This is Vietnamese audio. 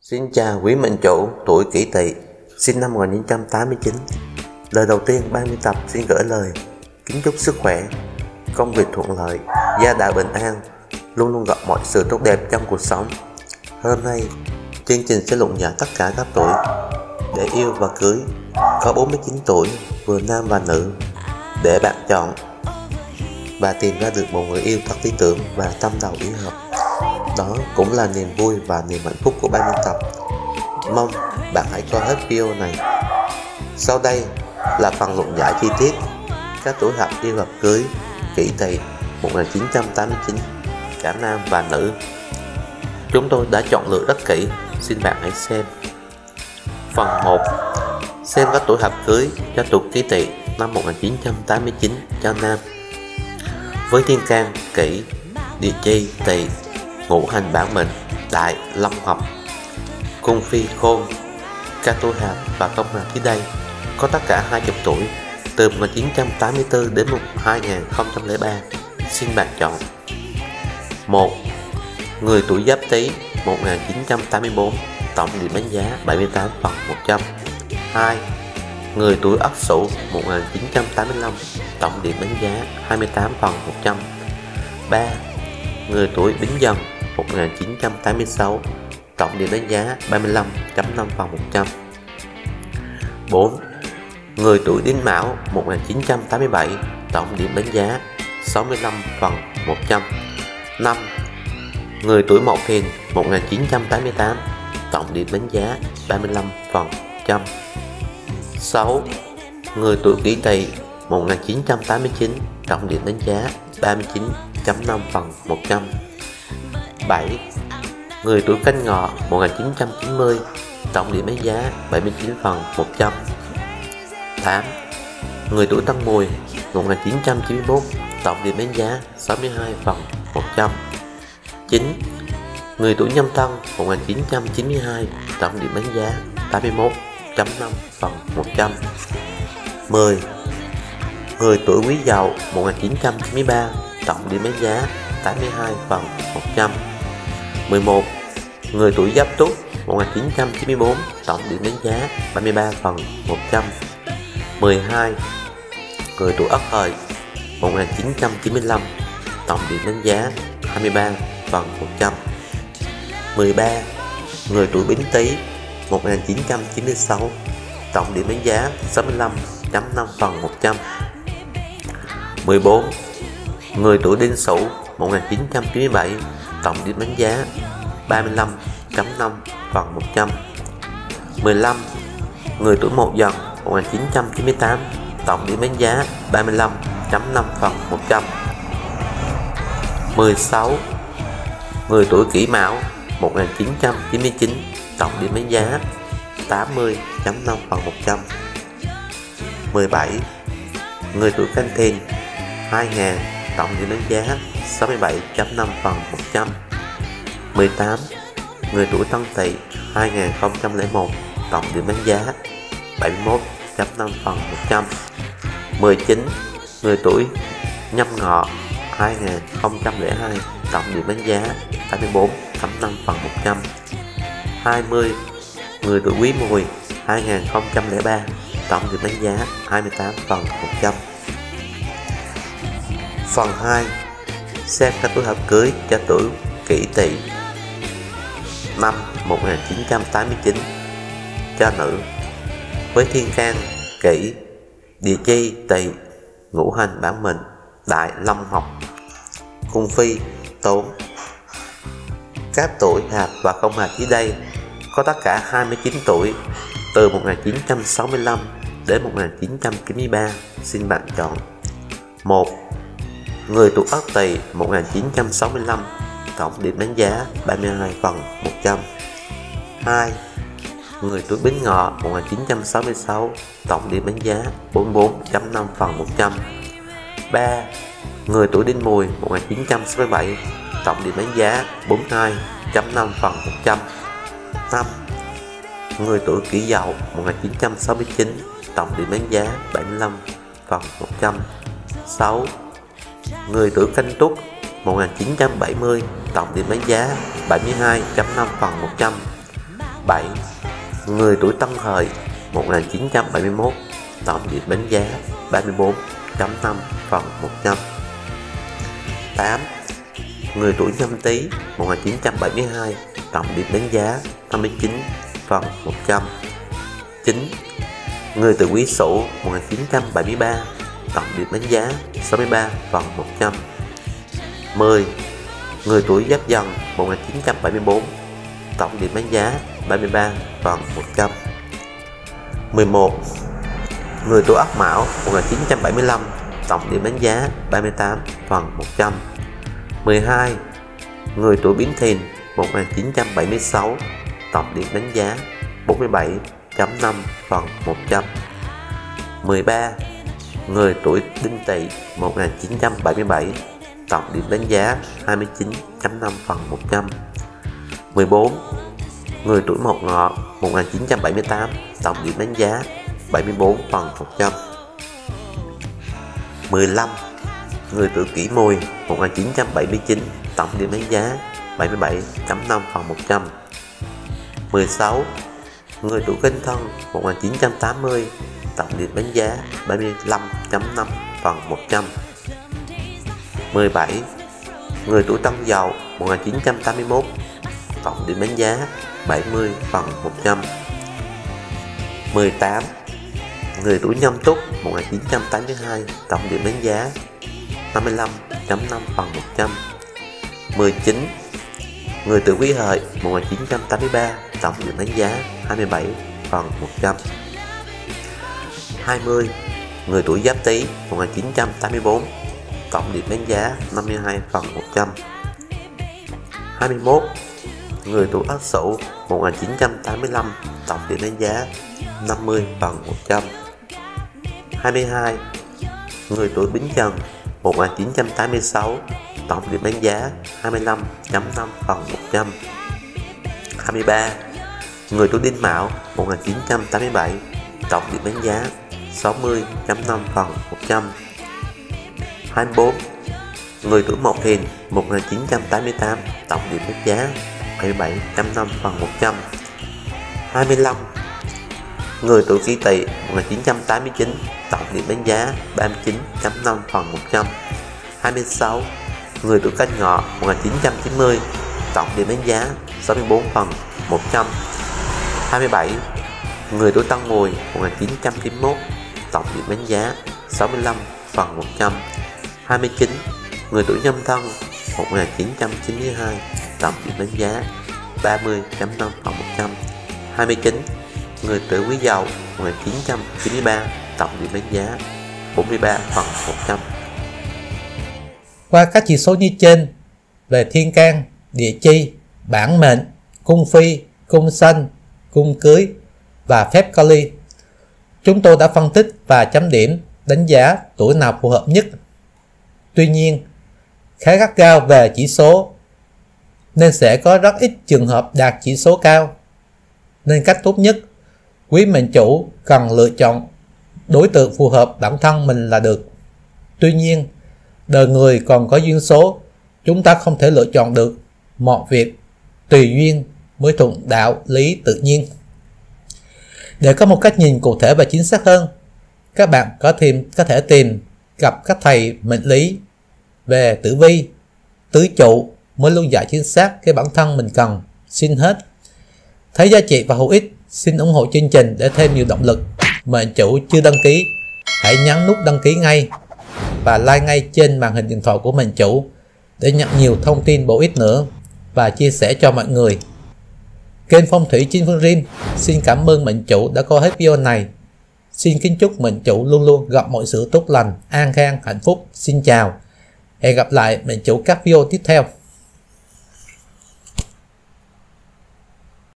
Xin chào quý mệnh chủ tuổi Kỷ Tỵ, sinh năm 1989. Lời đầu tiên ban biên tập xin gửi lời kính chúc sức khỏe, công việc thuận lợi, gia đạo bình an, luôn luôn gặp mọi sự tốt đẹp trong cuộc sống. Hôm nay, chương trình sẽ luận giải tất cả các tuổi để yêu và cưới, có 49 tuổi, vừa nam và nữ, để bạn chọn và tìm ra được một người yêu thật lý tưởng và tâm đầu ý hợp. Đó cũng là niềm vui và niềm hạnh phúc của ban biên tập. Mong bạn hãy coi hết video này. Sau đây là phần luận giải chi tiết các tuổi hợp yêu hợp cưới Kỷ Tỵ 1989, cả nam và nữ. Chúng tôi đã chọn lựa rất kỹ, xin bạn hãy xem. Phần 1. Xem các tuổi hợp cưới cho tuổi Kỷ Tỵ năm 1989 cho nam. Với thiên can Kỷ, địa chi Tỵ, ngũ hành bản mệnh Đại Long Hợp, cung phi Khôn. Các tuổi hợp và công hợp dưới đây có tất cả 20 tuổi từ 1984 đến 2003. Xin bạn chọn. 1. Người tuổi Giáp Tý 1984, tổng điểm đánh giá 78/100. 2. Người tuổi Ất Sửu 1985, tổng điểm đánh giá 28/100. 3. Người tuổi Bính Dần 1986, tổng điểm đánh giá 35.5/100. 4. Người tuổi Đinh Mão 1987, tổng điểm đánh giá 65/100. 5. Người tuổi Mậu Thìn 1988, tổng điểm đánh giá 35/100. 6. Người tuổi Kỷ Tỵ 1989, tổng điểm đánh giá 39.5/100. 7. Người tuổi Canh Ngọ 1990, tổng điểm đánh giá 79/100. 8. Người tuổi Tân Mùi 1991, tổng điểm đánh giá 62/100. 9. Người tuổi Nhâm Thân 1992, tổng điểm đánh giá 81.5/100. 10. Người tuổi Quý Dậu 1993, tổng điểm đánh giá 82/100. 11. Người tuổi Giáp Tuất 1994, tổng điểm đánh giá 33/100. 12. Người tuổi Ất Hợi 1995, tổng điểm đánh giá 23/100. 13. Người tuổi Bính Tý 1996, tổng điểm đánh giá 65.5/100. 14. Người tuổi Đinh Sửu 1997, tổng điểm đánh giá 35.5/100. 15. Người tuổi Mậu Dần 1998, tổng điểm đánh giá 35.5/100. 16. Người tuổi Kỷ Mão 1999, tổng điểm đánh giá 80.5/100. 17. Người tuổi Canh Thìn 2000, tổng điểm đánh giá 67.5/100. 18. Người tuổi Tân Tỵ 2001, tổng điểm đánh giá 71.5/100. 19. Người tuổi Nhâm Ngọ 2002, tổng điểm đánh giá 84.5/100. 20. Người tuổi Quý Mùi 2003, tổng điểm đánh giá 28/100. Phần 2. Xem các tuổi hợp cưới cho tuổi Kỷ Tỵ năm 1989 cho nữ. Với thiên can Kỷ, địa chi Tỵ, ngũ hành bản mệnh Đại Long Hợp, cung phi Tốn. Các tuổi hợp và không hợp dưới đây có tất cả 29 tuổi từ 1965 đến 1993. Xin bạn chọn. 1. Người tuổi Ất Tỵ 1965, tổng điểm đánh giá 32/100. 2. Người tuổi Bính Ngọ 1966, tổng điểm đánh giá 44.5/100. 3. Người tuổi Đinh Mùi 1967, tổng điểm đánh giá 42.5/100. 5. Người tuổi Kỷ Dậu 1969, tổng điểm đánh giá 75/100. 6. Người tuổi Canh Tuất 1970, tổng điểm đánh giá 72.5/100. 7. Người tuổi Tân Hợi 1971, tổng điểm đánh giá 34.5 phần 100. 8. Người tuổi Nhâm Tý 1972, tổng điểm đánh giá 59 phần 100. 9. Người tuổi Quý Sửu 1973, tổng điểm đánh giá 63 phần 100. 10. Người tuổi Giáp Dần 1974, tổng điểm đánh giá 33 phần 100. 11. Người tuổi Ất Mão 1975, tổng điểm đánh giá 38 phần 100. 12. Người tuổi Bính Thìn 1976, tổng điểm đánh giá 47.5 phần 100. 13. Người tuổi Đinh Tỵ 1977, tổng điểm đánh giá 29.5 phần 100. 14. Người tuổi Mậu Ngọ 1978, tổng điểm đánh giá 74 phần 100. 15. Người tuổi Kỷ Mùi 1979, tổng điểm đánh giá 77.5 phần 100. 16. Người tuổi Canh Thân 1980, tổng điểm đánh giá 75.5 phần 100. 17. Người tuổi Tân Dậu 1981, tổng điểm đánh giá 70 phần 100. 18. Người tuổi Nhâm Tuất 1982, tổng điểm đánh giá 55.5 phần 100. 19. Người tuổi Quý Hợi 1983, tổng điểm đánh giá 27 phần 100. 20. Người tuổi Giáp Tý 1984, tổng điểm đánh giá 52 phần 100. 21. Người tuổi Ất Sửu 1985, tổng điểm đánh giá 50 phần 100. 22. Người tuổi Bính Dần 1986, tổng điểm đánh giá 25.5 phần 100. 23. Người tuổi Đinh Mão 1987, tổng điểm đánh giá 60.5 phần 100. 24. Người tuổi Mậu Thìn 1988, tổng điểm đánh giá 77.5 phần 100. 25. Người tuổi Kỷ Tỵ 1989, tổng điểm đánh giá 39.5 phần 100. 26. Người tuổi Canh Ngọ 1990, tổng điểm đánh giá 64 phần 100. 27. Người tuổi Tân Mùi 1991, tổng điểm đánh giá 65 phần 100. 29. Người tuổi Nhâm Thân 1992, tổng điểm đánh giá 30.5 phần 100. 29. Người tuổi Quý Dậu 1993, tổng điểm đánh giá 43 phần 100. Qua các chỉ số như trên về thiên can, địa chi, bản mệnh, cung phi, cung sanh, cung cưới và phép Kali, chúng tôi đã phân tích và chấm điểm đánh giá tuổi nào phù hợp nhất. Tuy nhiên, khá gắt gao về chỉ số nên sẽ có rất ít trường hợp đạt chỉ số cao. Nên cách tốt nhất, quý mệnh chủ cần lựa chọn đối tượng phù hợp bản thân mình là được. Tuy nhiên, đời người còn có duyên số, chúng ta không thể lựa chọn được. Mọi việc tùy duyên mới thuận đạo lý tự nhiên. Để có một cách nhìn cụ thể và chính xác hơn, các bạn có thể tìm gặp các thầy mệnh lý về tử vi, tứ trụ mới luôn giải chính xác cái bản thân mình cần. Xin hết. Thấy giá trị và hữu ích, xin ủng hộ chương trình để thêm nhiều động lực. Mệnh chủ chưa đăng ký, hãy nhấn nút đăng ký ngay và like ngay trên màn hình điện thoại của mệnh chủ để nhận nhiều thông tin bổ ích nữa và chia sẻ cho mọi người. Kênh Phong Thủy Chín Phương Rim xin cảm ơn mệnh chủ đã coi hết video này. Xin kính chúc mệnh chủ luôn luôn gặp mọi sự tốt lành, an khang, hạnh phúc. Xin chào. Hẹn gặp lại mệnh chủ các video tiếp theo.